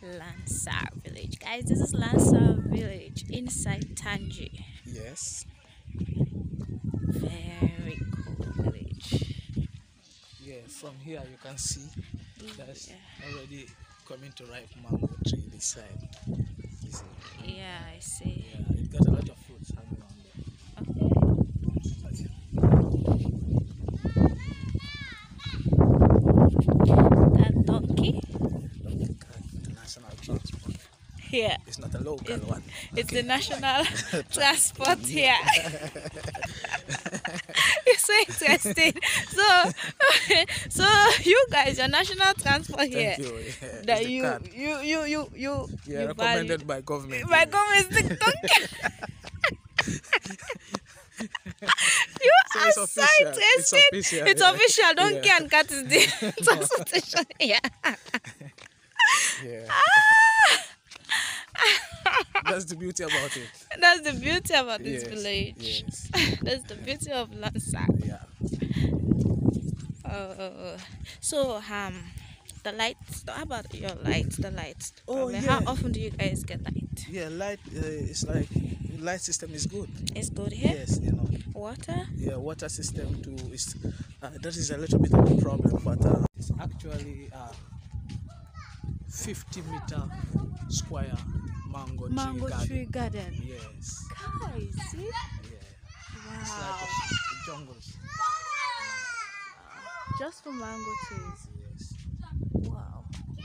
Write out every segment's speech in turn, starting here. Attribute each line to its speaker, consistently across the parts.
Speaker 1: Lansar village. Guys, this is Lansar village inside Tangi.
Speaker 2: Yes.
Speaker 1: Very cool village.
Speaker 2: Yeah, from here you can see there's
Speaker 1: Yeah,
Speaker 2: already coming to ripe mango tree this side. You see?
Speaker 1: yeah, I see.
Speaker 2: Yeah, it got a lot of fruits hanging on there.
Speaker 1: That donkey?
Speaker 2: The national transport.
Speaker 1: Yeah.
Speaker 2: It's not a local one.
Speaker 1: It's the national transport here. It's so interesting. So you guys, your national transport here.
Speaker 2: Thank you. Yeah,
Speaker 1: That
Speaker 2: it's the
Speaker 1: you
Speaker 2: card.
Speaker 1: you
Speaker 2: recommended
Speaker 1: value.
Speaker 2: by government.
Speaker 1: My
Speaker 2: Yeah.
Speaker 1: government is the donkey. You
Speaker 2: So
Speaker 1: are
Speaker 2: it's
Speaker 1: so
Speaker 2: official. It's
Speaker 1: interesting.
Speaker 2: official.
Speaker 1: It's
Speaker 2: Yeah.
Speaker 1: official. Donkey
Speaker 2: Yeah.
Speaker 1: and cat is the transportation here.
Speaker 2: Yeah. That's the beauty about it.
Speaker 1: That's the beauty about this
Speaker 2: Yes,
Speaker 1: village.
Speaker 2: yes.
Speaker 1: That's the beauty of Lansar.
Speaker 2: Yeah.
Speaker 1: So the lights. How about your lights? The lights.
Speaker 2: Oh,
Speaker 1: How
Speaker 2: yeah.
Speaker 1: often do you guys get light?
Speaker 2: Yeah, light. It's like light system is good.
Speaker 1: It's good here.
Speaker 2: Yes, you know.
Speaker 1: Water.
Speaker 2: Yeah, water system too is that is a little bit of a problem, but it's actually 50-meter square mango
Speaker 1: Tree garden.
Speaker 2: Yes.
Speaker 1: Guys, see?
Speaker 2: Yeah. It's like
Speaker 1: Wow.
Speaker 2: the jungles.
Speaker 1: Just for mango trees.
Speaker 2: Yes.
Speaker 1: Wow.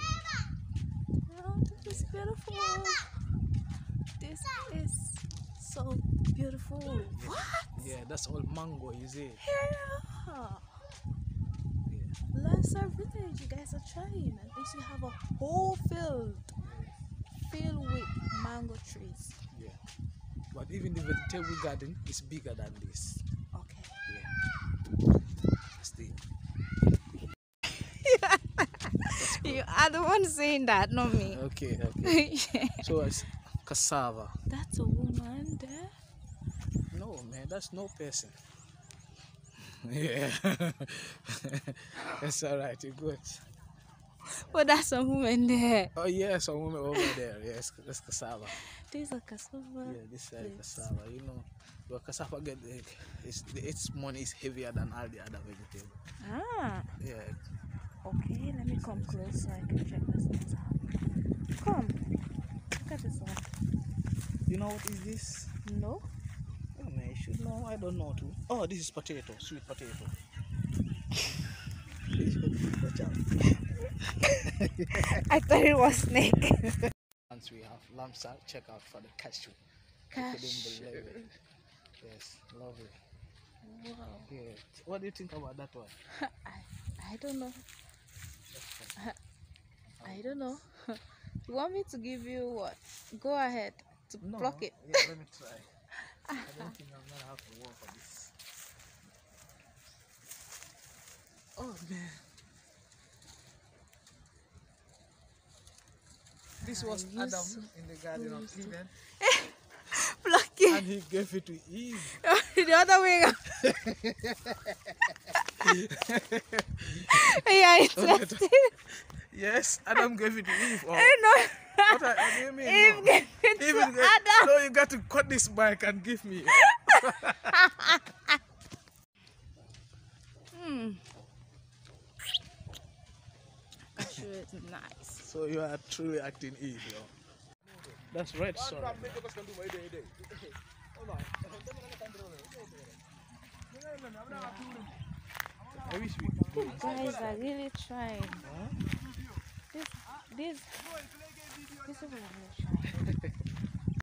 Speaker 1: Oh, this is beautiful. This is so beautiful. What?
Speaker 2: Yeah, that's all mango, is it?
Speaker 1: Yeah.
Speaker 2: Yeah.
Speaker 1: Lansar village, you guys are trying. At least you have a whole field filled with mango trees.
Speaker 2: Yeah. But even the vegetable garden is bigger than this.
Speaker 1: Okay.
Speaker 2: Yeah. Still.
Speaker 1: You are the one saying that, not me.
Speaker 2: Okay, okay.
Speaker 1: Yeah.
Speaker 2: So it's cassava.
Speaker 1: That's a woman there.
Speaker 2: No, man, that's no person. Yeah. That's alright, you're good.
Speaker 1: But that's a woman there.
Speaker 2: Oh, yeah, some woman over there. Yes, that's cassava.
Speaker 1: These are cassava.
Speaker 2: Yeah, this side
Speaker 1: Yes.
Speaker 2: cassava. You know, your cassava its money is heavier than all the other vegetables.
Speaker 1: Ah,
Speaker 2: Yeah.
Speaker 1: okay. Let me come close so I can check this out. Come. Look at this one.
Speaker 2: You know what is this?
Speaker 1: No?
Speaker 2: Oh, man, you should know. I don't know too. Oh, this is potato, sweet potato. Watch out.
Speaker 1: I thought it was snake.
Speaker 2: Once we have Lansar, check out for the cashew. You couldn't
Speaker 1: Cashew.
Speaker 2: believe it. Yes, lovely.
Speaker 1: Wow.
Speaker 2: Yeah. What do you think about that one?
Speaker 1: I don't know. I don't know. You want me to give you what? Go ahead to
Speaker 2: No.
Speaker 1: pluck it.
Speaker 2: Yeah, let me try. I don't think I'm gonna have to work for this. Oh man. This was
Speaker 1: you
Speaker 2: Adam
Speaker 1: so
Speaker 2: in the Garden of Eden,
Speaker 1: Pluck it.
Speaker 2: and he gave it to Eve.
Speaker 1: The other way. Yeah, interesting.
Speaker 2: Yes, Adam gave it to Eve. Oh,
Speaker 1: No.
Speaker 2: what do you mean?
Speaker 1: Eve
Speaker 2: No?
Speaker 1: gave it to
Speaker 2: Eve gave-
Speaker 1: Adam.
Speaker 2: No, you got to cut this mic and give me.
Speaker 1: Cashew is nice.
Speaker 2: So you are truly acting Eve, yo. That's red sorry. I wish we could go.
Speaker 1: Guys are really trying.
Speaker 2: Huh?
Speaker 1: This is what I'm really trying.